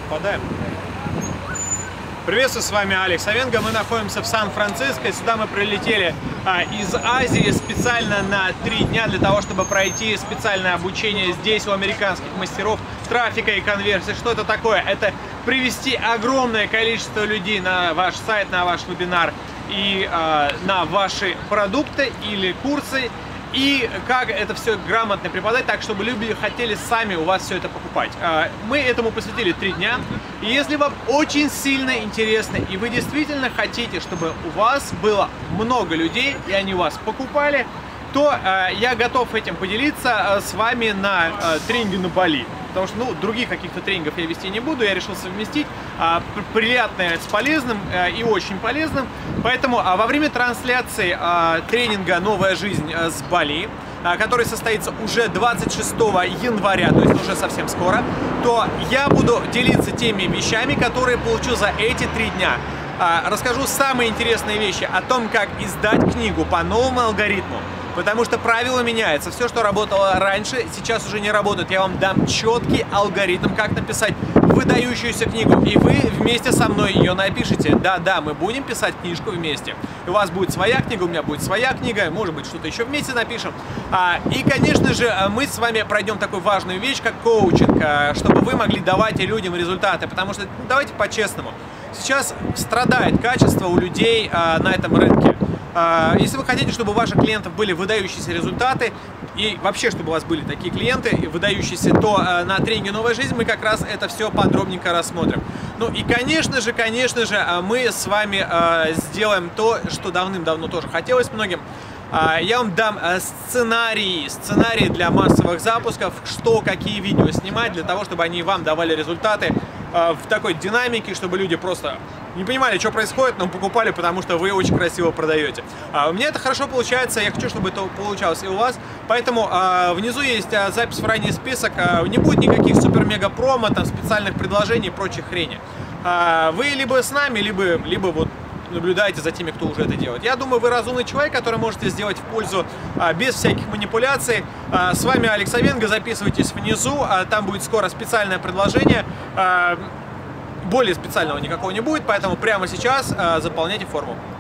попадаем. Приветствую, с вами Алекс Овенго. Мы находимся в Сан-Франциско. Сюда мы прилетели из Азии специально на 3 дня для того, чтобы пройти специальное обучение здесь у американских мастеров трафика и конверсии. Что это такое? Это привести огромное количество людей на ваш сайт, на ваш вебинар и на ваши продукты или курсы. И как это все грамотно преподать, так чтобы люди хотели сами у вас все это покупать. Мы этому посвятили 3 дня. И если вам очень сильно интересно, и вы действительно хотите, чтобы у вас было много людей, и они у вас покупали, то я готов этим поделиться с вами на тренинге на Бали. Потому что, других каких-то тренингов я вести не буду, я решил совместить приятное с полезным и очень полезным. Поэтому во время трансляции тренинга «Новая жизнь» с Бали, который состоится уже 26 января, то есть уже совсем скоро, то я буду делиться теми вещами, которые получу за эти 3 дня. Расскажу самые интересные вещи о том, как издать книгу по новому алгоритму. Потому что правила меняются. Все, что работало раньше, сейчас уже не работает. Я вам дам четкий алгоритм, как написать выдающуюся книгу. И вы вместе со мной ее напишите. Да, мы будем писать книжку вместе. У вас будет своя книга, у меня будет своя книга. Может быть, что-то еще вместе напишем. И, конечно же, мы с вами пройдем такую важную вещь, как коучинг, чтобы вы могли давать людям результаты. Потому что, давайте по-честному, сейчас страдает качество у людей на этом рынке. Если вы хотите, чтобы у ваших клиентов были выдающиеся результаты и вообще, чтобы у вас были такие клиенты выдающиеся, то на тренинге «Новая жизнь» мы как раз это все подробненько рассмотрим. Ну и, конечно же, мы с вами сделаем то, что давным-давно тоже хотелось многим. Я вам дам сценарии для массовых запусков, какие видео снимать, для того, чтобы они вам давали результаты в такой динамике, чтобы люди просто не понимали, что происходит, но покупали, потому что вы очень красиво продаете. У меня это хорошо получается, я хочу, чтобы это получалось и у вас. Поэтому внизу есть запись в ранний список, не будет никаких супер-мега-промо, там, специальных предложений и прочих хрени. Вы либо с нами, либо вот наблюдаете за теми, кто уже это делает. Я думаю, вы разумный человек, который можете сделать в пользу без всяких манипуляций. С вами Алекс Овенго, записывайтесь внизу, там будет скоро специальное предложение. Более специального никакого не будет, поэтому прямо сейчас заполняйте форму.